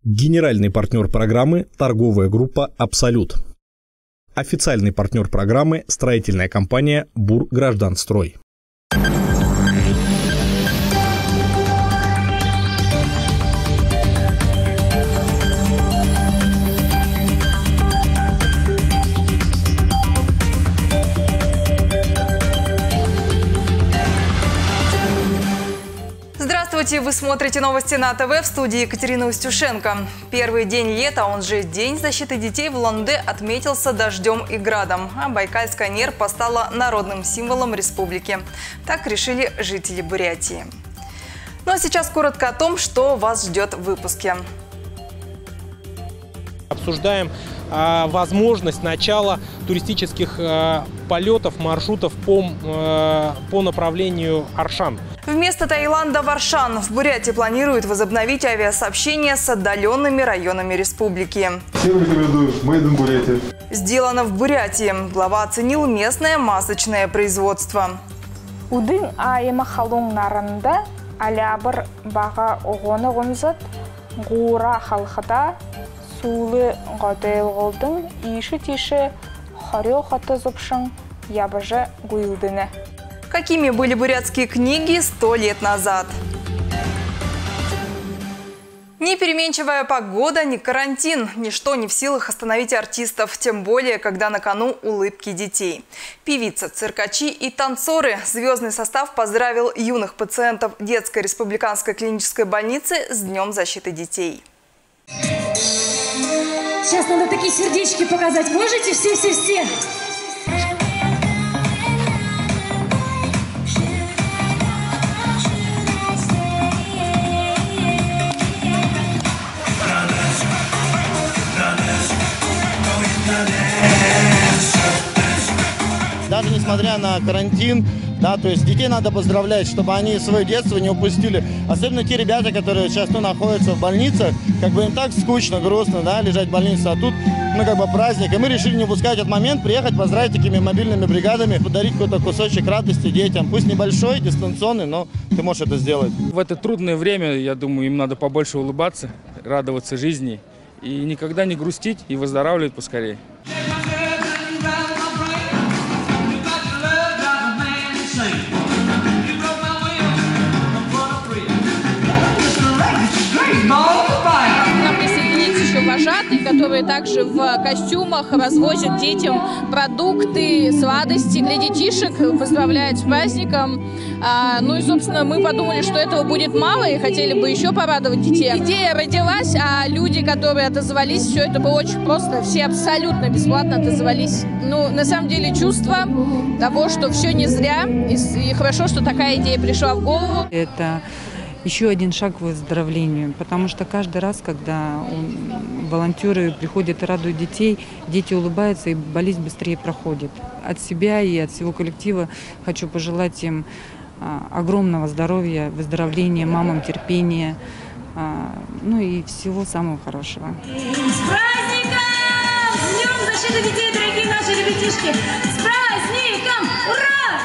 Генеральный партнер программы – торговая группа «Абсолют». Официальный партнер программы – строительная компания «Бургражданстрой». Здравствуйте! Вы смотрите новости на ТВ, в студии Екатерина Устюшенко. Первый день лета, он же День защиты детей, в Улан-Удэ отметился дождем и градом, а Байкальская нерпа стала народным символом республики. Так решили жители Бурятии. Ну а сейчас коротко о том, что вас ждет в выпуске. Обсуждаем возможность начала туристических полетов, маршрутов по направлению Аршан. Вместо Таиланда в Аршан в Бурятии планируют возобновить авиасообщение с отдаленными районами республики. Всем рекомендую. Made in Бурятия. Сделано в Бурятии. Глава оценил местное масочное производство. Удын аймахалун наранда алябр бага огоны гонзат гура халхата сулы гадел голдын иши тиши харё хата зубшын ябажа гуилдыны. Какими были бурятские книги 100 лет назад? Ни переменчивая погода, ни карантин. Ничто не в силах остановить артистов, тем более, когда на кону улыбки детей. Певица, циркачи и танцоры. Звездный состав поздравил юных пациентов детской республиканской клинической больницы с Днем защиты детей. Сейчас надо такие сердечки показать. Можете? Все. Даже несмотря на карантин, да, то есть детей надо поздравлять, чтобы они свое детство не упустили. Особенно те ребята, которые сейчас находятся в больницах, как бы им так скучно, грустно, да, лежать в больнице, а тут, как бы праздник. И мы решили не упускать этот момент, приехать, поздравить такими мобильными бригадами, подарить какой-то кусочек радости детям. Пусть небольшой, дистанционный, но ты можешь это сделать. В это трудное время, я думаю, им надо побольше улыбаться, радоваться жизни и никогда не грустить и выздоравливать поскорее. Вожатые, которые также в костюмах развозят детям продукты, сладости для детишек, поздравляют с праздником. Ну и, собственно, мы подумали, что этого будет мало и хотели бы еще порадовать детей. Идея родилась, а люди, которые отозвались, все это было очень просто. Все абсолютно бесплатно отозвались. Ну, на самом деле, чувство того, что все не зря, и хорошо, что такая идея пришла в голову. Это еще один шаг к выздоровлению, потому что каждый раз, когда волонтеры приходят и радуют детей, дети улыбаются и болезнь быстрее проходит. От себя и от всего коллектива хочу пожелать им огромного здоровья, выздоровления, мамам терпения, ну и всего самого хорошего. С праздником! С Днем защиты детей, дорогие наши ребятишки! С праздником! Ура!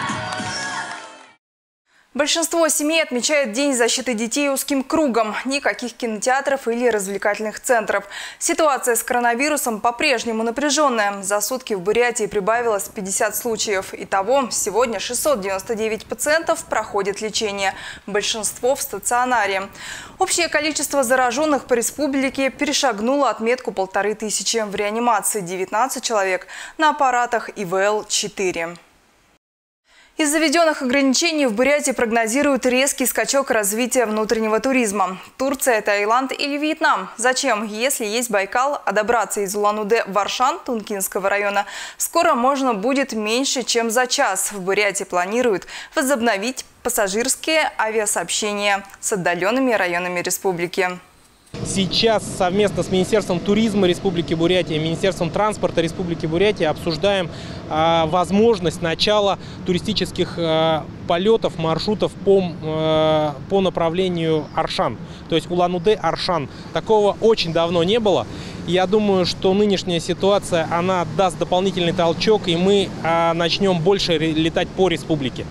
Большинство семей отмечает День защиты детей узким кругом. Никаких кинотеатров или развлекательных центров. Ситуация с коронавирусом по-прежнему напряженная. За сутки в Бурятии прибавилось 50 случаев. Итого, сегодня 699 пациентов проходят лечение. Большинство в стационаре. Общее количество зараженных по республике перешагнуло отметку 1500. В реанимации 19 человек, на аппаратах ИВЛ-4. Из-за введенных ограничений в Бурятии прогнозируют резкий скачок развития внутреннего туризма. Турция, Таиланд или Вьетнам? Зачем, если есть Байкал, а добраться из Улан-Удэ в Аршан Тункинского района скоро можно будет меньше, чем за час. В Бурятии планируют возобновить пассажирские авиасообщения с отдаленными районами республики. Сейчас совместно с Министерством туризма Республики Бурятия и Министерством транспорта Республики Бурятия обсуждаем возможность начала туристических полетов, маршрутов по направлению Аршан. То есть Улан-Удэ, Аршан. Такого очень давно не было. Я думаю, что нынешняя ситуация, она даст дополнительный толчок, и мы начнем больше летать по республике.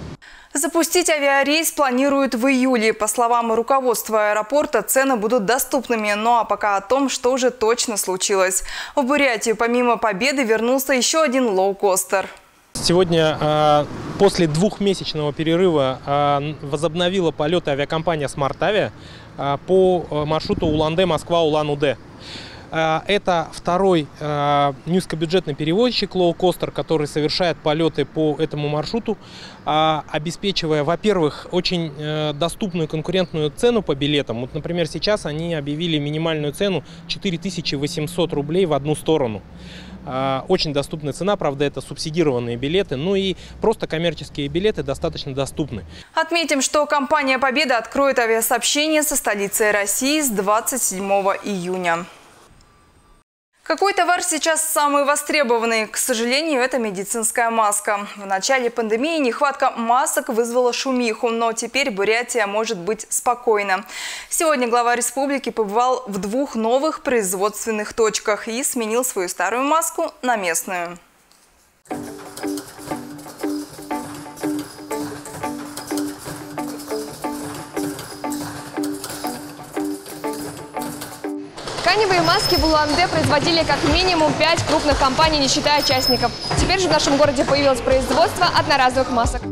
Запустить авиарейс планируют в июле. По словам руководства аэропорта, цены будут доступными. Ну а пока о том, что уже точно случилось. В Бурятию помимо Победы вернулся еще один лоукостер. Сегодня после двухмесячного перерыва возобновила полеты авиакомпания Smart Avia по маршруту Улан-Удэ, Москва, Улан-Удэ. Это второй низкобюджетный перевозчик лоукостер, который совершает полеты по этому маршруту, обеспечивая, во-первых, очень доступную конкурентную цену по билетам. Вот, например, сейчас они объявили минимальную цену 4800 рублей в одну сторону. Очень доступная цена, правда, это субсидированные билеты, ну и просто коммерческие билеты достаточно доступны. Отметим, что компания «Победа» откроет авиасообщение со столицей России с 27 июня. Какой товар сейчас самый востребованный? К сожалению, это медицинская маска. В начале пандемии нехватка масок вызвала шумиху, но теперь Бурятия может быть спокойна. Сегодня глава республики побывал в 2 новых производственных точках и сменил свою старую маску на местную. Тканевые маски в Улан-Удэ производили как минимум 5 крупных компаний, не считая частников. Теперь же в нашем городе появилось производство одноразовых масок.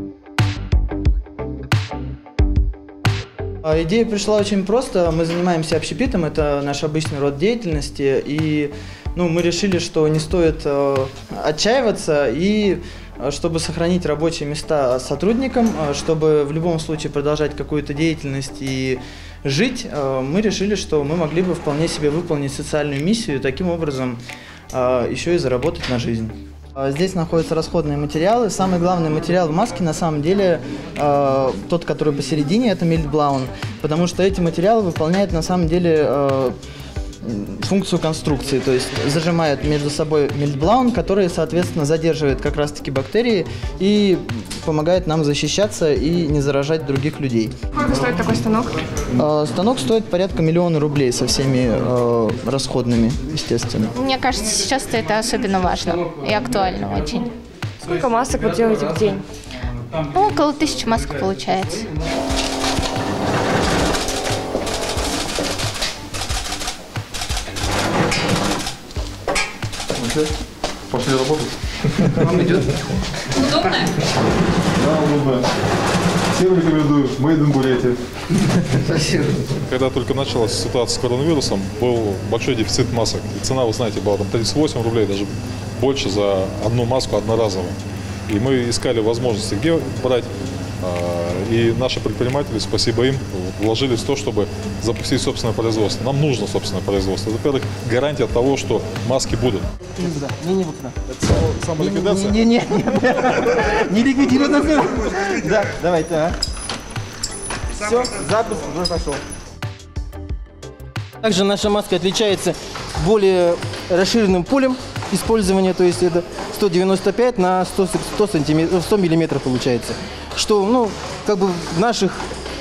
Идея пришла очень просто. Мы занимаемся общепитом, это наш обычный род деятельности. И мы решили, что не стоит отчаиваться и чтобы сохранить рабочие места сотрудникам, чтобы в любом случае продолжать какую-то деятельность и жить, мы решили, что мы могли бы вполне себе выполнить социальную миссию и таким образом еще и заработать на жизнь. Здесь находятся расходные материалы. Самый главный материал в маске на самом деле тот, который посередине, это мельтблаун, потому что эти материалы выполняют на самом деле функцию конструкции, то есть зажимают между собой мельтблаун, который, соответственно, задерживает как раз-таки бактерии и помогает нам защищаться и не заражать других людей. Сколько стоит такой станок? Станок стоит порядка 1 000 000 рублей со всеми расходными, естественно. Мне кажется, сейчас это особенно важно и актуально очень. Сколько масок вы делаете в день? Около 1000 масок получается. Пошли работать. Вам идет? Удобно? Да, удобно. Всем рекомендую. Made in Бурятия. Спасибо. Когда только началась ситуация с коронавирусом, был большой дефицит масок. И цена, вы знаете, была там 38 рублей, даже больше за одну маску одноразовую. И мы искали возможности, где брать. И наши предприниматели, спасибо им, вложились в то, чтобы запустить собственное производство. Нам нужно собственное производство. Во-первых, гарантия того, что маски будут. Не в окна. Это самоликвидация? Не ликвидируй нас. Да, давайте. Все, запуск уже пошел. Также наша маска отличается более расширенным полем использования, то есть это 195 на 100 миллиметров получается. Что, в нашей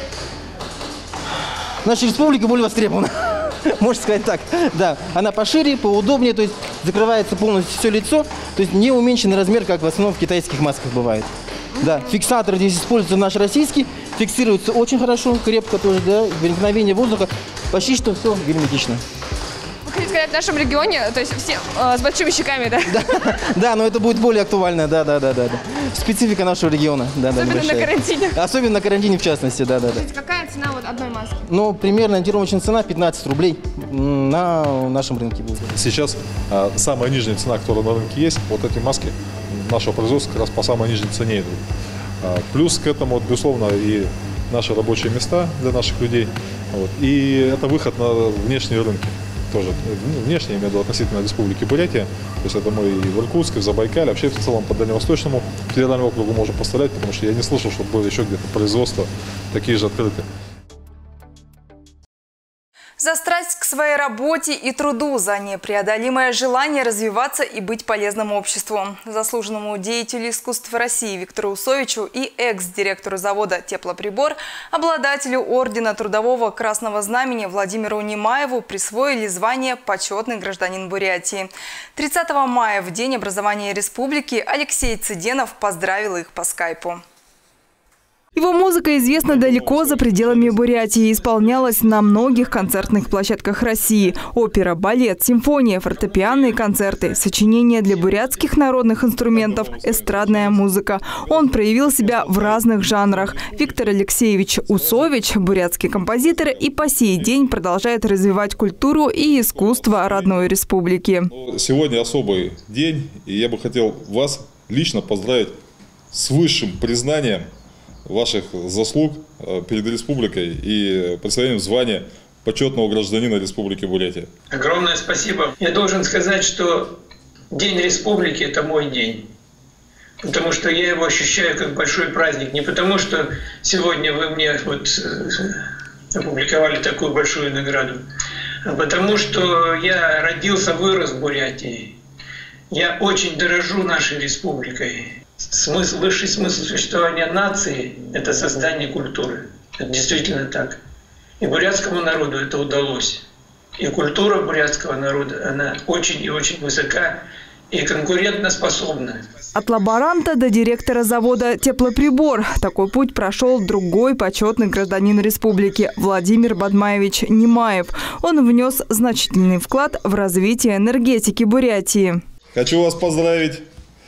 республике более востребована. Можно сказать так. Да, она пошире, поудобнее, то есть закрывается полностью все лицо, то есть не уменьшенный размер, как в основном в китайских масках бывает. Да, фиксатор здесь используется наш российский, фиксируется очень хорошо, крепко тоже, да, проникновение воздуха, почти что все герметично. Вы хотите сказать, в нашем регионе, то есть все с большими щеками, да? Да, но это будет более актуально, да. Специфика нашего региона, да. Особенно на карантине. Особенно на карантине в частности, да. Какая цена вот одной маски? Примерно ориентировочная цена 15 рублей на нашем рынке будет. Сейчас самая нижняя цена, которая на рынке есть, вот эти маски нашего производства как раз по самой нижней цене идут. Плюс к этому, безусловно, и наши рабочие места для наших людей. И это выход на внешние рынки. Тоже внешне, я имею в виду относительно Республики Бурятия. То есть это мы и в Иркутске, в Забайкале, вообще в целом по Дальневосточному федеральному округу можем поставлять, потому что я не слышал, что было еще где-то производства такие же открытые. За страсть к своей работе и труду, за непреодолимое желание развиваться и быть полезным обществу. Заслуженному деятелю искусств России Виктору Усовичу и экс-директору завода «Теплоприбор», обладателю ордена Трудового Красного Знамени Владимиру Немаеву присвоили звание «Почетный гражданин Бурятии». 30 мая, в День образования республики, Алексей Цыденов поздравил их по скайпу. Его музыка известна далеко за пределами Бурятии и исполнялась на многих концертных площадках России. Опера, балет, симфония, фортепианные концерты, сочинения для бурятских народных инструментов, эстрадная музыка. Он проявил себя в разных жанрах. Виктор Алексеевич Усович, бурятский композитор, и по сей день продолжает развивать культуру и искусство родной республики. Сегодня особый день, и я бы хотел вас лично поздравить с высшим признанием ваших заслуг перед республикой и присвоением звания почетного гражданина Республики Бурятия. Огромное спасибо. Я должен сказать, что День Республики – это мой день. Потому что я его ощущаю как большой праздник. Не потому, что сегодня вы мне опубликовали такую большую награду, а потому что я родился, вырос в Бурятии. Я очень дорожу нашей республикой. Высший смысл существования нации – это создание культуры. Это действительно так. И бурятскому народу это удалось. И культура бурятского народа, она очень и очень высока и конкурентоспособна. От лаборанта до директора завода «Теплоприбор» такой путь прошел другой почетный гражданин республики Владимир Бадмаевич Немаев. Он внес значительный вклад в развитие энергетики Бурятии. Хочу вас поздравить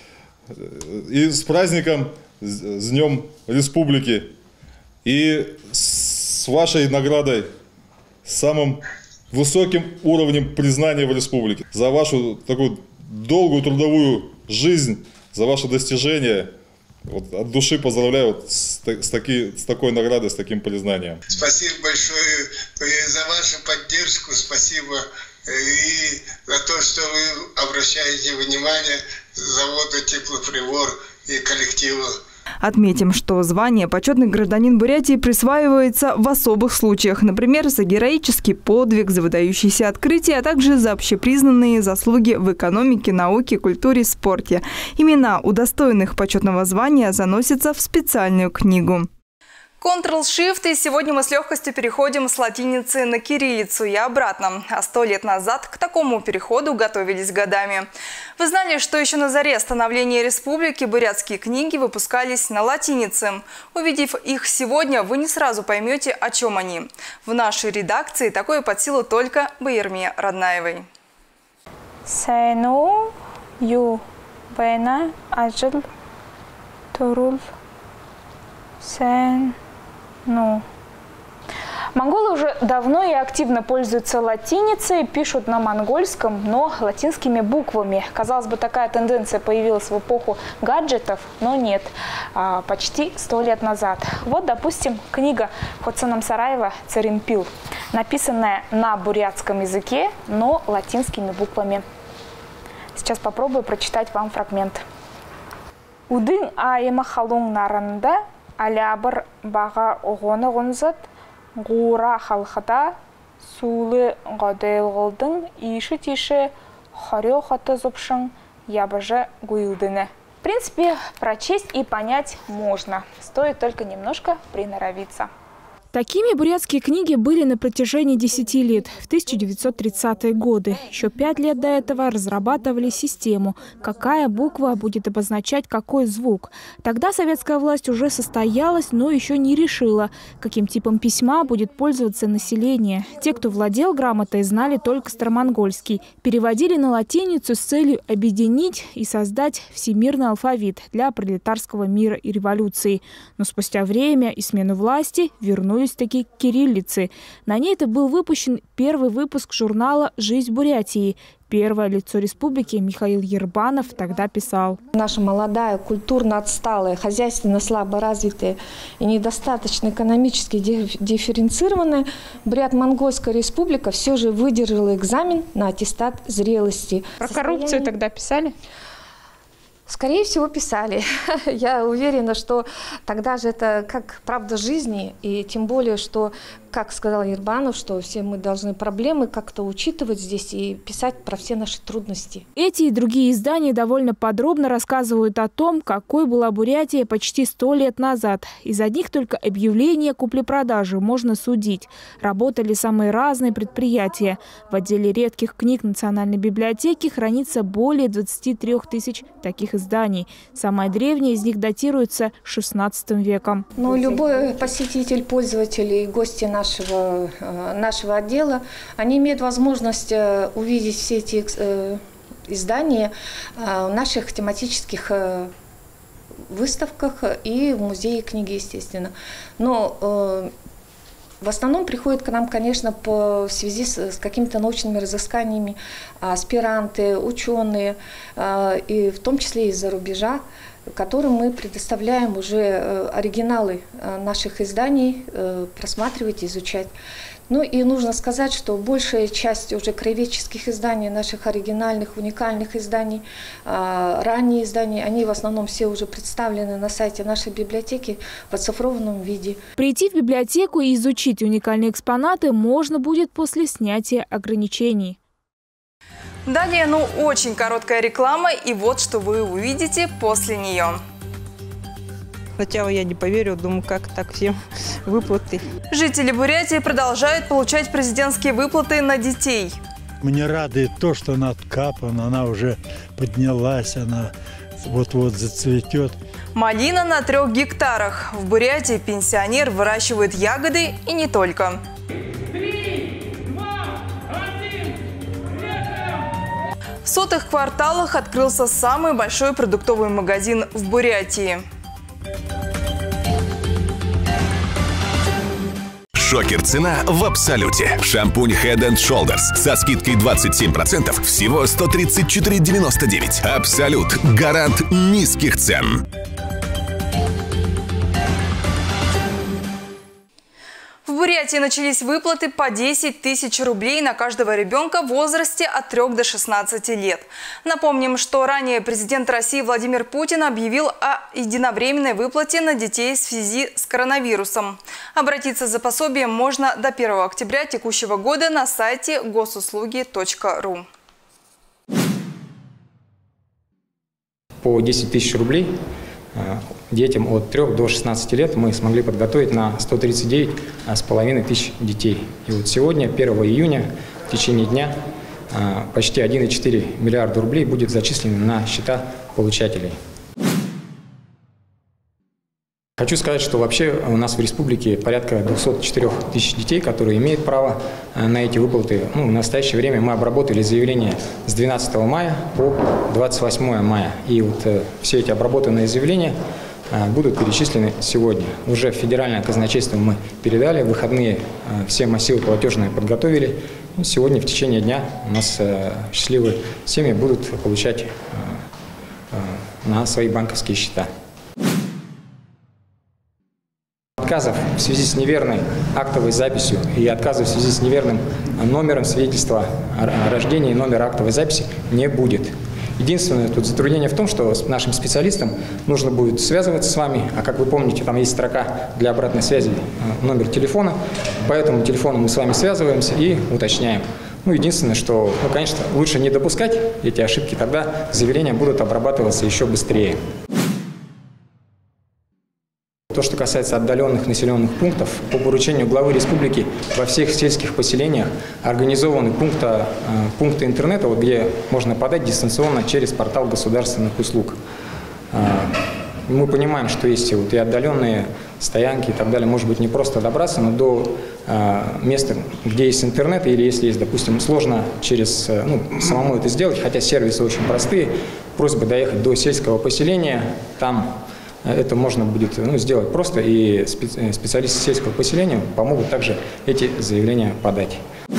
и с праздником, с Днем Республики, и с вашей наградой, с самым высоким уровнем признания в республике. За вашу такую долгую трудовую жизнь, за ваши достижения. От души поздравляю с такой наградой, с таким признанием. Спасибо большое за вашу поддержку, спасибо и за то, что вы обращаете внимание заводу «Теплоприбор» и коллективу. Отметим, что звание «Почетный гражданин Бурятии» присваивается в особых случаях. Например, за героический подвиг, за выдающиеся открытия, а также за общепризнанные заслуги в экономике, науке, культуре, спорте. Имена удостоенных почетного звания заносятся в специальную книгу. Ctrl-Shift, и сегодня мы с легкостью переходим с латиницы на кириллицу и обратно. А 100 лет назад к такому переходу готовились годами. Вы знали, что еще на заре становления республики бурятские книги выпускались на латинице. Увидев их сегодня, вы не сразу поймете, о чем они. В нашей редакции такое под силу только Байерме Раднаевой. Сену, ю, вена, ажил, турул, сен. Монголы уже давно и активно пользуются латиницей, пишут на монгольском, но латинскими буквами. Казалось бы, такая тенденция появилась в эпоху гаджетов, но нет. Почти 100 лет назад. Вот, допустим, книга Хоцена Сараева «Царинпил», написанная на бурятском языке, но латинскими буквами. Сейчас попробую прочитать вам фрагмент. Удын аемахалун наранда алябыр бага оғоны ғынзат, ғура халқыда сулы ғадайлғылдың иші-тиші хорё хаты зубшың ябыжы гуилдыны. В принципе, прочесть и понять можно, стоит только немножко приноровиться. Такими бурятские книги были на протяжении 10 лет, в 1930-е годы. Еще 5 лет до этого разрабатывали систему, какая буква будет обозначать какой звук. Тогда советская власть уже состоялась, но еще не решила, каким типом письма будет пользоваться население. Те, кто владел грамотой, знали только старомонгольский. Переводили на латиницу с целью объединить и создать всемирный алфавит для пролетарского мира и революции. Но спустя время и смену власти вернулись такие кириллицы. На ней это был выпущен первый выпуск журнала «Жизнь Бурятии». Первое лицо республики Михаил Ербанов тогда писал: наша молодая, культурно отсталая, хозяйственно слабо развитая и недостаточно экономически дифференцированная Бурят-Монгольская республика все же выдержала экзамен на аттестат зрелости. Про коррупцию тогда писали? Скорее всего, писали. Я уверена, что тогда же это как правда жизни, и тем более, что, как сказал Ербанов, что все мы должны проблемы как-то учитывать здесь и писать про все наши трудности. Эти и другие издания довольно подробно рассказывают о том, какой была Бурятия почти 100 лет назад. Из одних только объявлений о купле-продаже можно судить. Работали самые разные предприятия. В отделе редких книг Национальной библиотеки хранится более 23 тысяч таких изданий. изданий. Самое древнее из них датируется XVI веком. Но любой посетитель, пользователь и гости нашего отдела, они имеют возможность увидеть все эти издания в наших тематических выставках и в музее книги, естественно. Но в основном приходят к нам, конечно, в связи с какими-то научными разысканиями аспиранты, ученые, и в том числе из-за рубежа, которым мы предоставляем уже оригиналы наших изданий просматривать, изучать. Ну и нужно сказать, что большая часть уже краеведческих изданий, наших оригинальных, уникальных изданий, ранние издания, они в основном все уже представлены на сайте нашей библиотеки в оцифрованном виде. Прийти в библиотеку и изучить уникальные экспонаты можно будет после снятия ограничений. Далее, очень короткая реклама, и вот что вы увидите после нее. Сначала я не поверила, думаю, как так всем выплаты. Жители Бурятии продолжают получать президентские выплаты на детей. Мне радует то, что она откапана, она уже поднялась, она вот-вот зацветет. Малина на 3 гектарах. В Бурятии пенсионер выращивает ягоды и не только. 3, 2, 1, в сотых кварталах открылся самый большой продуктовый магазин в Бурятии. Шокер-цена в Абсолюте. Шампунь Head & Shoulders со скидкой 27% всего 134,99. Абсолют. Гарант низких цен. В Бурятии начались выплаты по 10 тысяч рублей на каждого ребенка в возрасте от 3 до 16 лет. Напомним, что ранее президент России Владимир Путин объявил о единовременной выплате на детей в связи с коронавирусом. Обратиться за пособием можно до 1 октября текущего года на сайте госуслуги.ру. По 10 тысяч рублей детям от 3 до 16 лет мы смогли подготовить на 139,5 тысяч детей. И вот сегодня, 1 июня, в течение дня, почти 1,4 миллиарда рублей будет зачислено на счета получателей. Хочу сказать, что вообще у нас в республике порядка 204 тысяч детей, которые имеют право на эти выплаты. В настоящее время мы обработали заявления с 12 мая по 28 мая. И вот все эти обработанные заявления будут перечислены сегодня. Уже в федеральное казначейство мы передали, в выходные все массивы платежные подготовили. И сегодня в течение дня у нас счастливые семьи будут получать на свои банковские счета. Отказов в связи с неверной актовой записью и отказов в связи с неверным номером свидетельства о рождении и номера актовой записи не будет. Единственное тут затруднение в том, что с нашим специалистом нужно будет связываться с вами, а как вы помните, там есть строка для обратной связи, номер телефона, по этому телефону мы с вами связываемся и уточняем. Единственное, что, конечно, лучше не допускать эти ошибки, тогда заявления будут обрабатываться еще быстрее. То, что касается отдаленных населенных пунктов, по поручению главы республики во всех сельских поселениях организованы пункты интернета, где можно подать дистанционно через портал государственных услуг. Мы понимаем, что есть и отдаленные стоянки и так далее, может быть, не просто добраться, но до места, где есть интернет, или если есть, допустим, сложно самому это сделать, хотя сервисы очень простые, просьба доехать до сельского поселения, там это можно будет сделать просто, и специалисты сельского поселения помогут также эти заявления подать.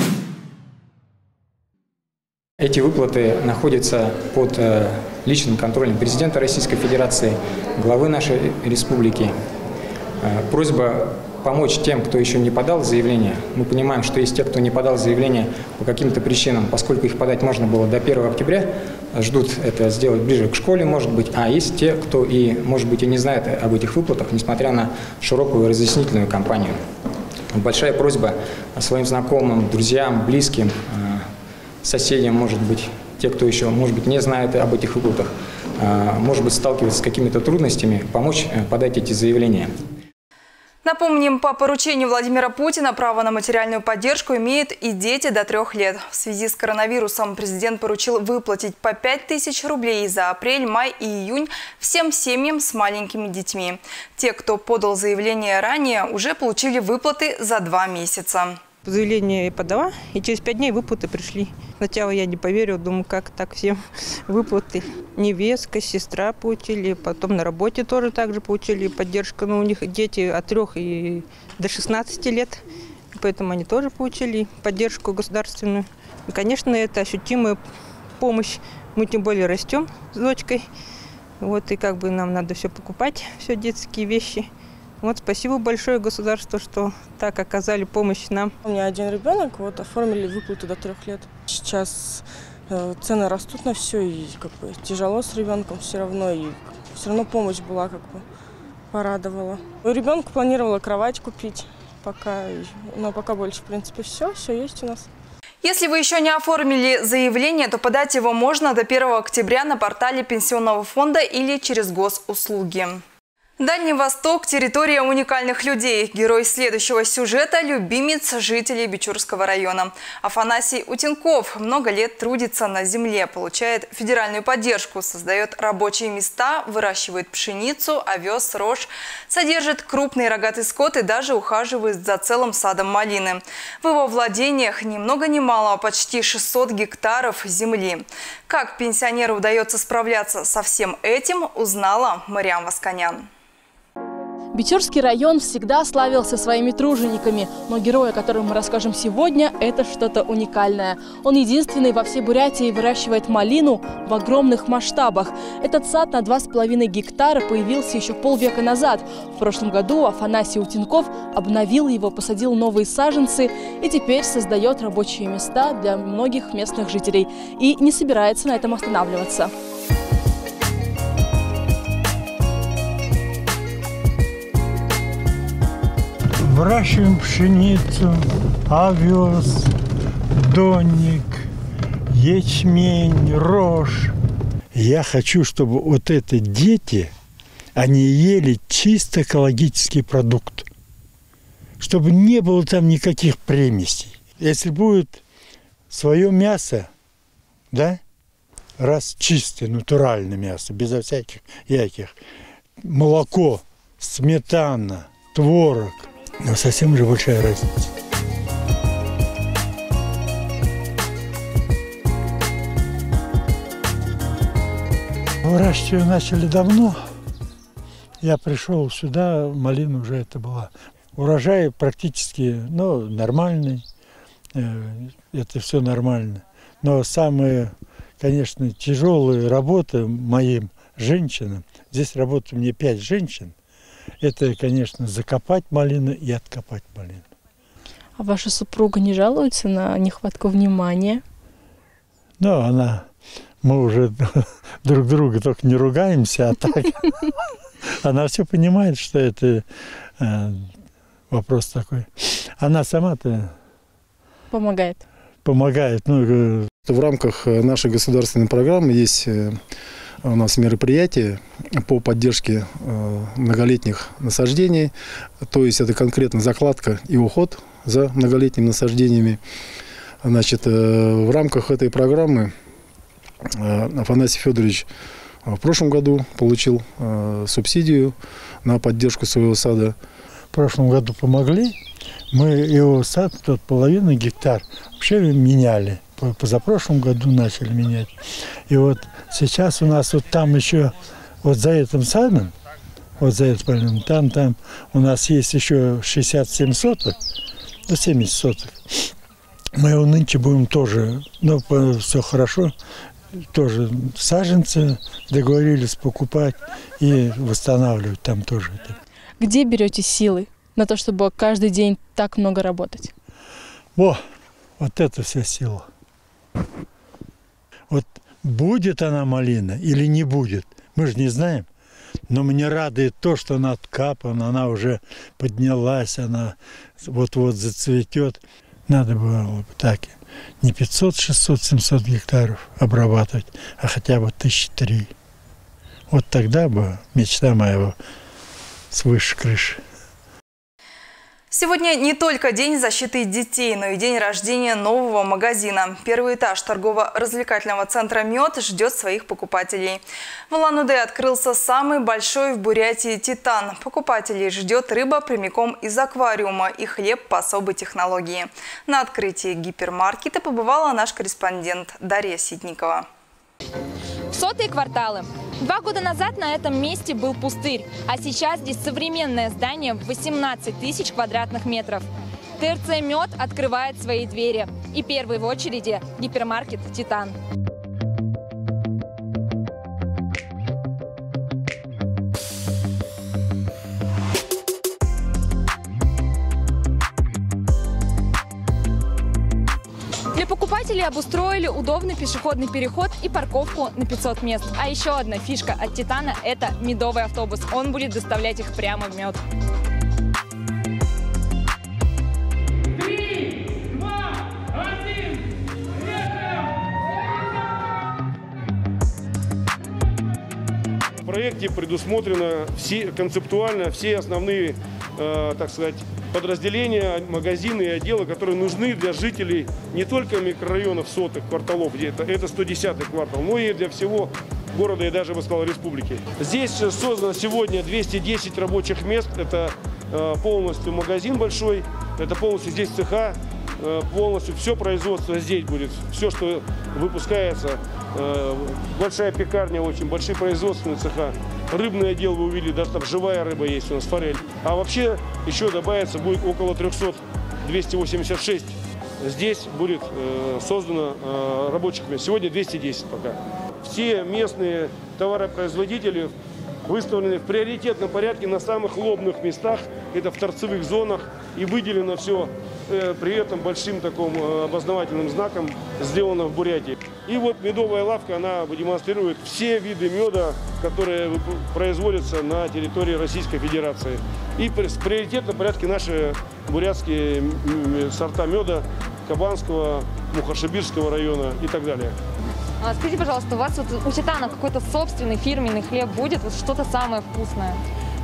Эти выплаты находятся под личным контролем президента Российской Федерации, главы нашей республики. Просьба помочь тем, кто еще не подал заявление. Мы понимаем, что есть те, кто не подал заявление по каким-то причинам, поскольку их подать можно было до 1 октября, ждут это сделать ближе к школе, может быть, а есть те, кто может быть, и не знает об этих выплатах, несмотря на широкую разъяснительную кампанию. Большая просьба своим знакомым, друзьям, близким, соседям, может быть, те, кто еще, может быть, не знает об этих выплатах, может быть, сталкивается с какими-то трудностями, помочь подать эти заявления. Напомним, по поручению Владимира Путина право на материальную поддержку имеют и дети до 3 лет. В связи с коронавирусом президент поручил выплатить по 5000 рублей за апрель, май и июнь всем семьям с маленькими детьми. Те, кто подал заявление ранее, уже получили выплаты за 2 месяца. Заявление я подала, и через 5 дней выплаты пришли. Сначала я не поверила, думаю, как так всем выплаты. Невестка, сестра получили, потом на работе тоже так же получили поддержку. Но у них дети от 3 и до 16 лет, поэтому они тоже получили поддержку государственную. И, конечно, это ощутимая помощь. Мы тем более растем с дочкой. Вот, и как бы нам надо все покупать, все детские вещи. Вот спасибо большое государству, что так оказали помощь нам. У меня один ребенок, вот оформили выплату до 3 лет. Сейчас цены растут на все, и как бы тяжело с ребенком все равно, и все равно помощь была, как бы порадовала. У ребенка планировала кровать купить, но пока больше, в принципе, все есть у нас. Если вы еще не оформили заявление, то подать его можно до 1 октября на портале Пенсионного фонда или через госуслуги. Дальний Восток – территория уникальных людей. Герой следующего сюжета – любимец жителей Бичурского района. Афанасий Утенков много лет трудится на земле, получает федеральную поддержку, создает рабочие места, выращивает пшеницу, овес, рожь, содержит крупный рогатый скот и даже ухаживает за целым садом малины. В его владениях ни много ни мало, почти 600 гектаров земли. Как пенсионеру удается справляться со всем этим, узнала Мариам Васканян. Бичурский район всегда славился своими тружениками, но герой, о котором мы расскажем сегодня, это что-то уникальное. Он единственный во всей Бурятии выращивает малину в огромных масштабах. Этот сад на 2,5 гектара появился еще полвека назад. В прошлом году Афанасий Утенков обновил его, посадил новые саженцы и теперь создает рабочие места для многих местных жителей. И не собирается на этом останавливаться. Выращиваем пшеницу, овес, донник, ячмень, рожь. Я хочу, чтобы вот эти дети, они ели чисто экологический продукт. Чтобы не было там никаких примесей. Если будет свое мясо, да, раз чистое, натуральное мясо, безо всяких яких, молоко, сметана, творог, но совсем же большая разница. Выращивать начали давно. Я пришел сюда, малина уже это была. Урожай практически, нормальный. Это все нормально. Но самые, конечно, тяжелые работы моим женщинам. Здесь работает мне 5 женщин. Это, конечно, закопать малину и откопать малину. А ваша супруга не жалуется на нехватку внимания? Мы уже друг друга только не ругаемся, а так она все понимает, что это вопрос такой. Она сама-то помогает. Помогает. В рамках нашей государственной программы есть у нас мероприятие по поддержке многолетних насаждений, то есть это конкретно закладка и уход за многолетними насаждениями. Значит, в рамках этой программы Афанасий Федорович в прошлом году получил субсидию на поддержку своего сада. В прошлом году помогли, мы его сад, половину гектар, вообще меняли. Позапрошлом году начали менять. И вот сейчас у нас вот там еще, вот за этим садом, вот за этим, там у нас есть еще 67 соток, 70 соток. Мы его нынче будем тоже, все хорошо, тоже саженцы договорились покупать и восстанавливать там тоже. Где берете силы на то, чтобы каждый день так много работать? Вот это вся сила. Вот будет она малина или не будет, мы же не знаем. Но мне радует то, что она откапана, она уже поднялась, она вот-вот зацветет. Надо было бы так, не 500, 600, 700 гектаров обрабатывать, а хотя бы 1003. Вот тогда бы мечта моя свыше крыши. Сегодня не только День защиты детей, но и день рождения нового магазина. Первый этаж торгово-развлекательного центра «Мед» ждет своих покупателей. В Улан-Удэ открылся самый большой в Бурятии «Титан». Покупателей ждет рыба прямиком из аквариума и хлеб по особой технологии. На открытии гипермаркета побывала наш корреспондент Дарья Ситникова. Сотые кварталы. 2 года назад на этом месте был пустырь, а сейчас здесь современное здание в 18 тысяч квадратных метров. ТРЦ «Мед» открывает свои двери. И первый в очереди – гипермаркет «Титан». Для покупателей обустроили удобный пешеходный переход и парковку на 500 мест. А еще одна фишка от «Титана» – это медовый автобус. Он будет доставлять их прямо в Мед. 3, 2, 1, В проекте предусмотрено концептуально все основные, так сказать, подразделения, магазины и отделы, которые нужны для жителей не только микрорайонов сотых кварталов, где это 110-й квартал, но и для всего города и даже, я бы сказал, республики. Здесь создано сегодня 210 рабочих мест. Это полностью магазин большой, это полностью здесь цеха, полностью все производство здесь будет. Все, что выпускается, большая пекарня, очень большие производственные цеха. Рыбный отдел вы увидели, да, там живая рыба есть у нас, форель. А вообще еще добавится будет около 300, 286. Здесь будет создано рабочих мест. Сегодня 210 пока. Все местные товаропроизводители выставлены в приоритетном порядке на самых лобных местах. Это в торцевых зонах. И выделено все при этом большим таким обозначительным знаком, сделано в Бурятии. И вот медовая лавка, она демонстрирует все виды меда, которые производятся на территории Российской Федерации. И в приоритетном порядке наши бурятские сорта меда Кабанского, Мухашибирского района и так далее. Скажите, пожалуйста, у вас вот у «Титана» какой-то собственный фирменный хлеб будет? Вот что-то самое вкусное?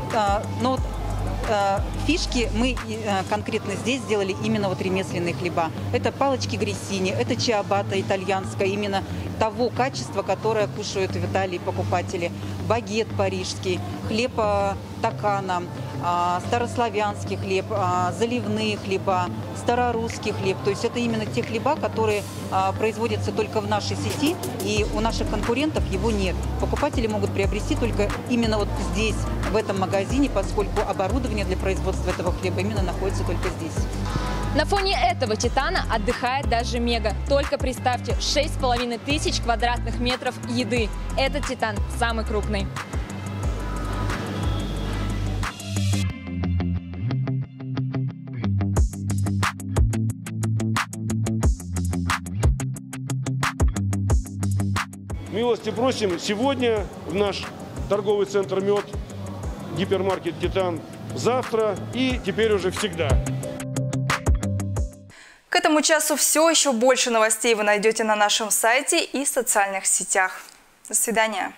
Фишки мы конкретно здесь сделали именно вот ремесленные хлеба. Это палочки грессини, это чиабатта итальянская, именно того качества, которое кушают в Италии покупатели. Багет парижский, хлеб такана, старославянский хлеб, заливные хлеба, старорусский хлеб. То есть это именно те хлеба, которые производятся только в нашей сети, и у наших конкурентов его нет. Покупатели могут приобрести только именно вот здесь, в этом магазине, поскольку оборудование для производства этого хлеба именно находится только здесь. На фоне этого «Титана» отдыхает даже «Мега». Только представьте, 6500 квадратных метров еды. Этот «Титан» самый крупный. Милости просим сегодня в наш торговый центр «Мед», гипермаркет «Титан», завтра и теперь уже всегда. К этому часу все. Еще больше новостей вы найдете на нашем сайте и социальных сетях. До свидания.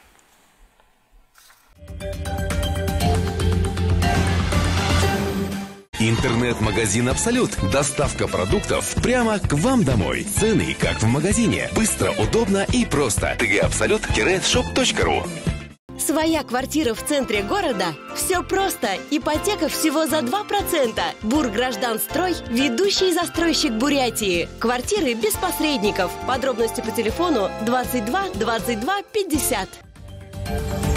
Интернет-магазин «Абсолют». Доставка продуктов прямо к вам домой. Цены, как в магазине. Быстро, удобно и просто. tgabsolut-shop.ru. Своя квартира в центре города? Все просто. Ипотека всего за 2%. Бургражданстрой – ведущий застройщик Бурятии. Квартиры без посредников. Подробности по телефону 22 22 50.